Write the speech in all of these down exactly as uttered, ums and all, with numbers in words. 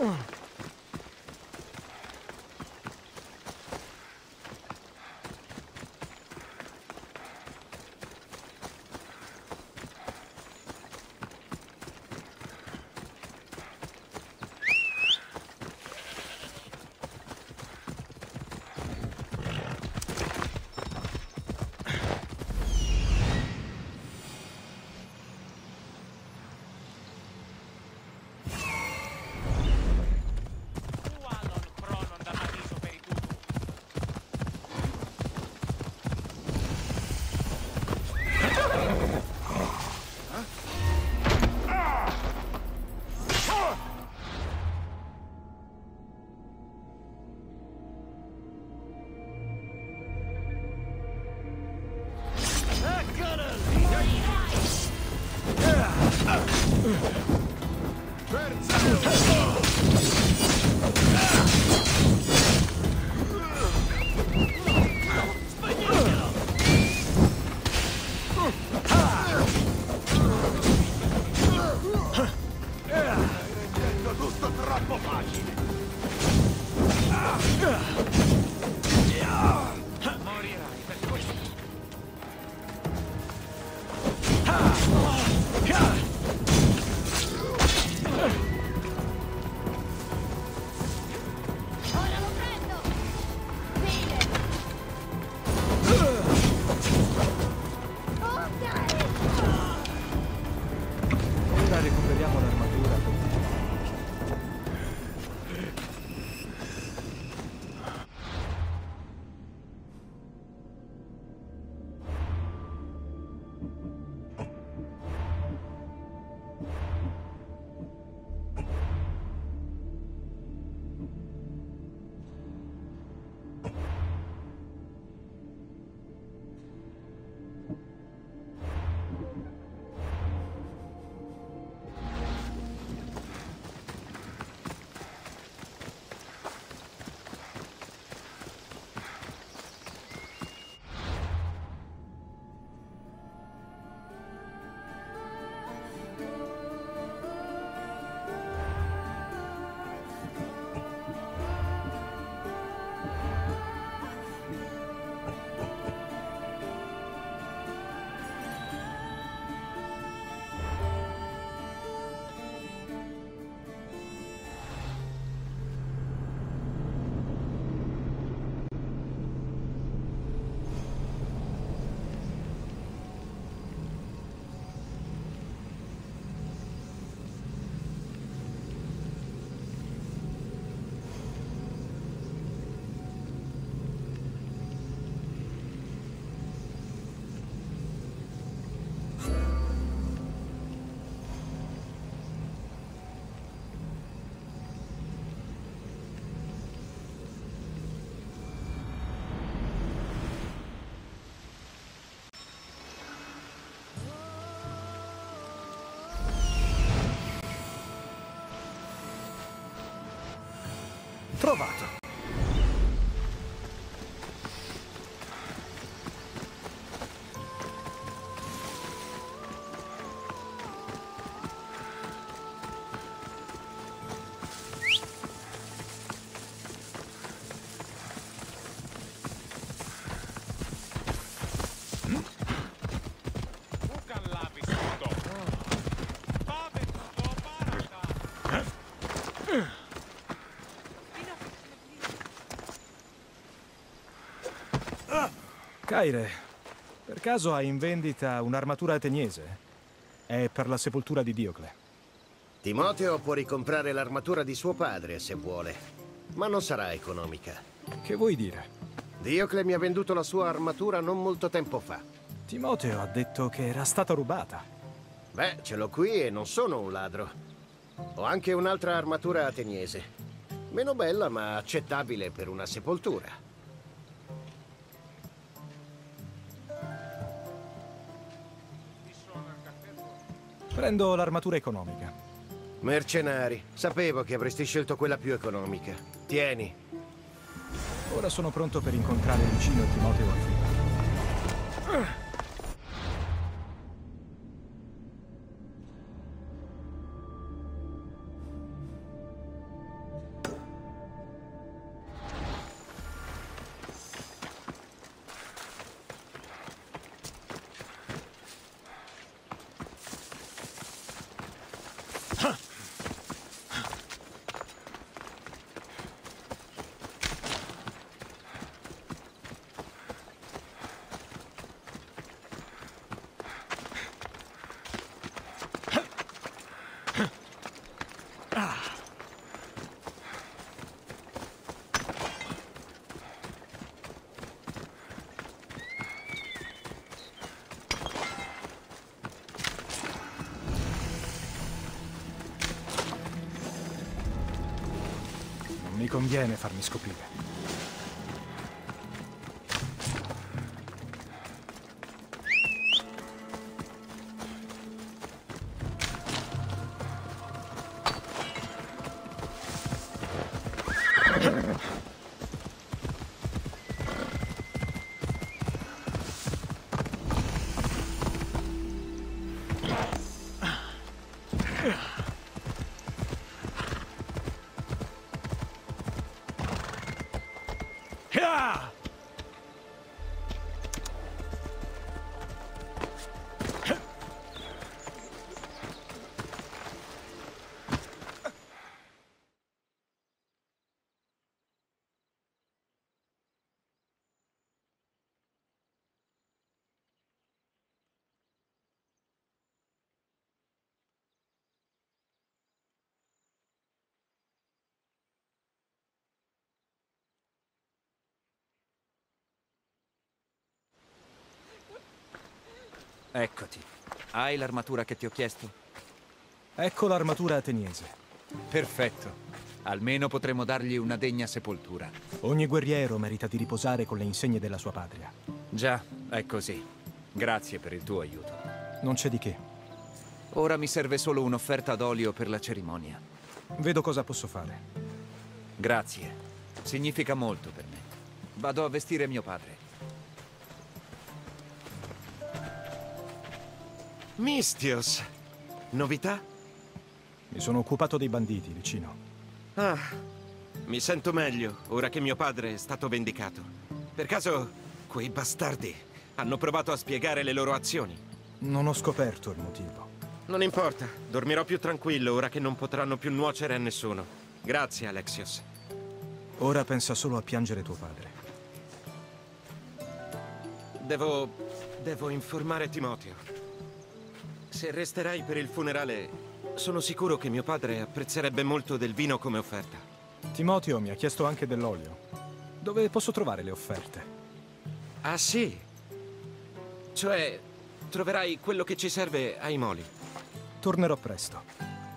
Trovato. Caire, per caso hai in vendita un'armatura ateniese? È per la sepoltura di Diocle. Timoteo può ricomprare l'armatura di suo padre se vuole, ma non sarà economica. Che vuoi dire? Diocle mi ha venduto la sua armatura non molto tempo fa. Timoteo ha detto che era stata rubata. Beh, ce l'ho qui e non sono un ladro. Ho anche un'altra armatura ateniese. Meno bella, ma accettabile per una sepoltura. Prendo l'armatura economica. Mercenari. Sapevo che avresti scelto quella più economica. Tieni. Ora sono pronto per incontrare Lucino e Timoteo a Fiume. mi conviene farmi scoprire. Eccoti. Hai l'armatura che ti ho chiesto? Ecco l'armatura ateniese. Perfetto. Almeno potremo dargli una degna sepoltura. Ogni guerriero merita di riposare con le insegne della sua patria. Già, è così. Grazie per il tuo aiuto. Non c'è di che. Ora mi serve solo un'offerta d'olio per la cerimonia. Vedo cosa posso fare. Grazie. Significa molto per me. Vado a vestire mio padre. Misthios! Novità? Mi sono occupato dei banditi, vicino. Ah, mi sento meglio, ora che mio padre è stato vendicato. Per caso, quei bastardi hanno provato a spiegare le loro azioni? Non ho scoperto il motivo. Non importa, dormirò più tranquillo ora che non potranno più nuocere a nessuno. Grazie, Alexios. Ora pensa solo a piangere tuo padre. Devo... devo informare Timoteo. Se resterai per il funerale, sono sicuro che mio padre apprezzerebbe molto del vino come offerta. Timoteo mi ha chiesto anche dell'olio. Dove posso trovare le offerte? Ah, sì? Cioè, troverai quello che ci serve ai moli. Tornerò presto.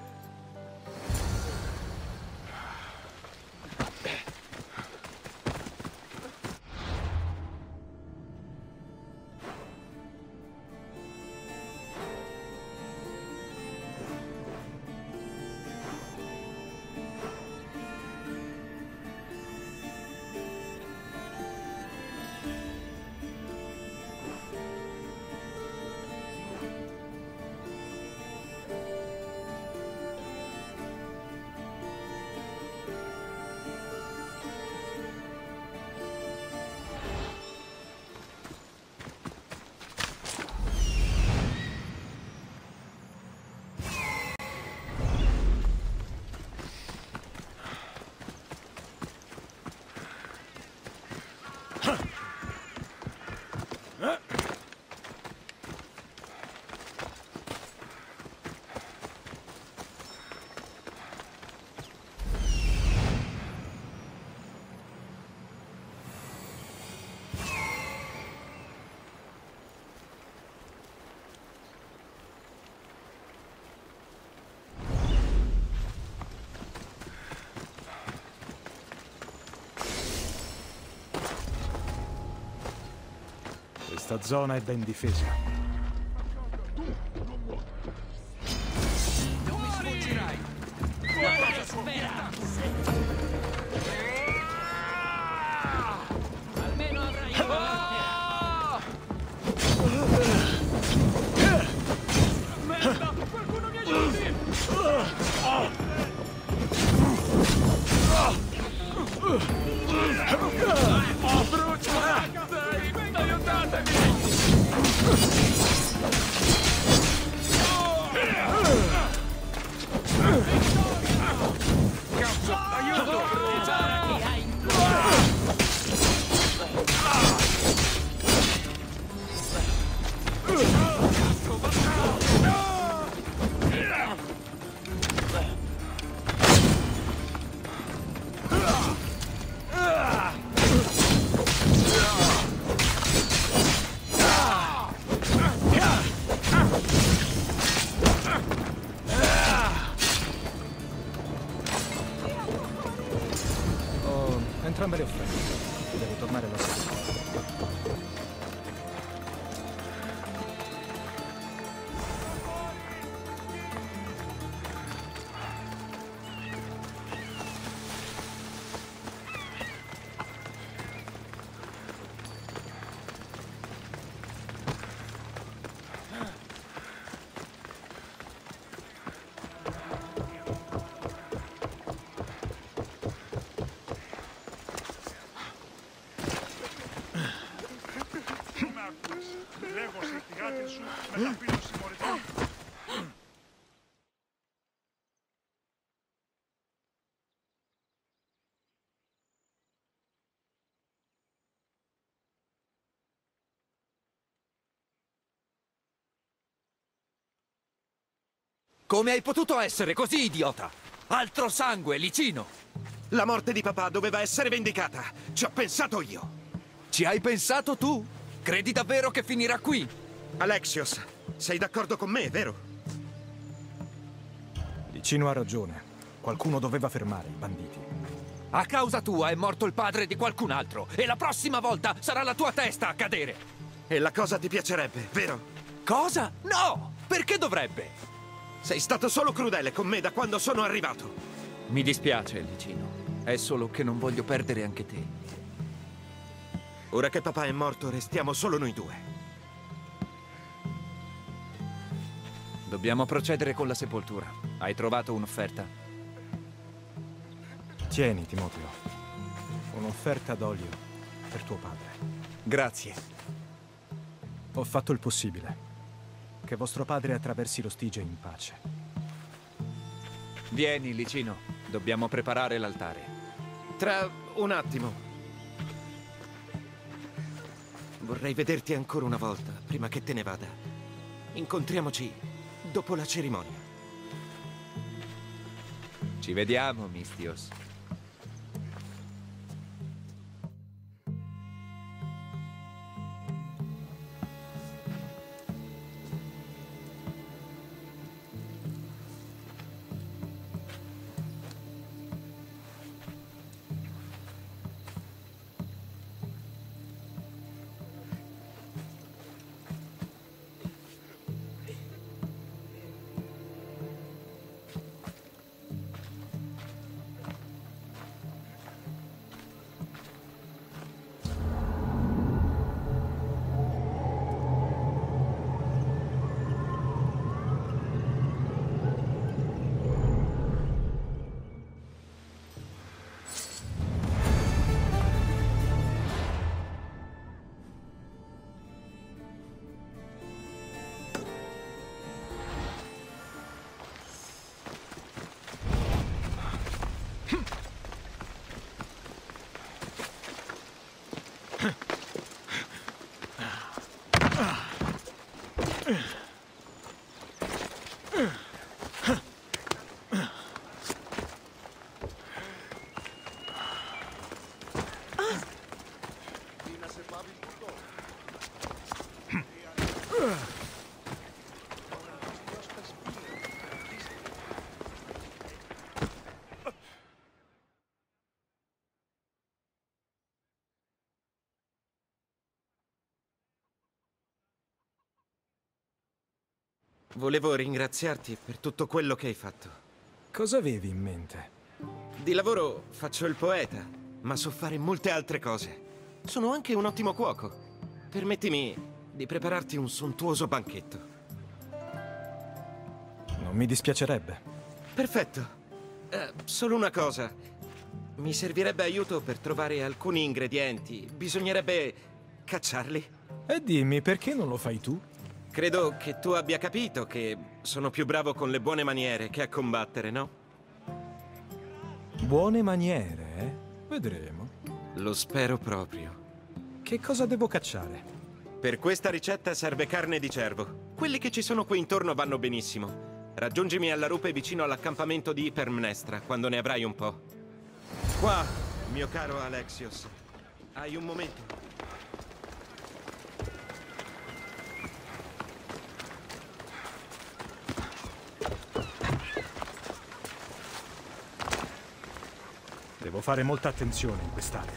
Questa zona è ben difesa. Non mi sfuggirai! Guarda, spera! Almeno avrai merda! Qualcuno mi aiuti! Oh, brucia! Dai, aiutatemi! Cazzo, aiuto! entrambe le offerte. Devo tornare alla sera. Come hai potuto essere così idiota? Altro sangue, Licino! La morte di papà doveva essere vendicata. Ci ho pensato io. Ci hai pensato tu? Credi davvero che finirà qui? Alexios, sei d'accordo con me, vero? Licino ha ragione. Qualcuno doveva fermare i banditi. A causa tua è morto il padre di qualcun altro e la prossima volta sarà la tua testa a cadere. E la cosa ti piacerebbe, vero? Cosa? No! Perché dovrebbe? Sei stato solo crudele con me da quando sono arrivato. Mi dispiace, Licino. È solo che non voglio perdere anche te. Ora che papà è morto, restiamo solo noi due. Dobbiamo procedere con la sepoltura. Hai trovato un'offerta? Tieni, Timoteo. Un'offerta d'olio per tuo padre. Grazie. Ho fatto il possibile. Che vostro padre attraversi lo Stige in pace. Vieni, Licino. Dobbiamo preparare l'altare. Tra un attimo. Vorrei vederti ancora una volta, prima che te ne vada. Incontriamoci dopo la cerimonia. Ci vediamo, Mistios. Volevo ringraziarti per tutto quello che hai fatto. Cosa avevi in mente? Di lavoro faccio il poeta, ma so fare molte altre cose. Sono anche un ottimo cuoco. Permettimi di prepararti un sontuoso banchetto. Non mi dispiacerebbe. Perfetto. Eh, solo una cosa. Mi servirebbe aiuto per trovare alcuni ingredienti. Bisognerebbe cacciarli. E dimmi, perché non lo fai tu? Credo che tu abbia capito che sono più bravo con le buone maniere che a combattere, no? Buone maniere, eh? Vedremo. Lo spero proprio. Che cosa devo cacciare? Per questa ricetta serve carne di cervo. Quelli che ci sono qui intorno vanno benissimo. Raggiungimi alla rupe vicino all'accampamento di Ipermnestra, quando ne avrai un po'. Qua, mio caro Alexios. Hai un momento? Devo fare molta attenzione in quest'area.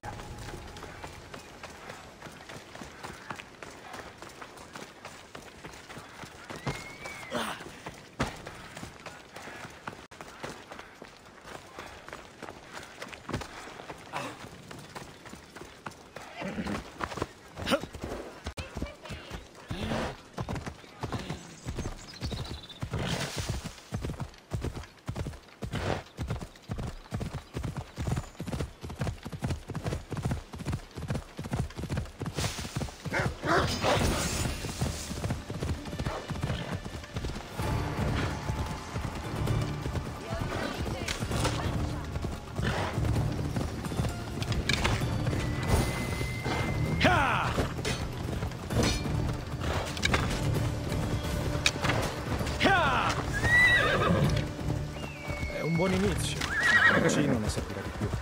È un buon inizio. Così non ne servirà di più.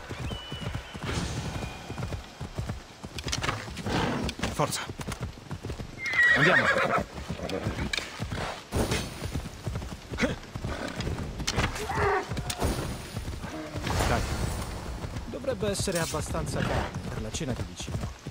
Forza. Andiamo. Dai. Dovrebbe essere abbastanza caldo per la cena di vicino.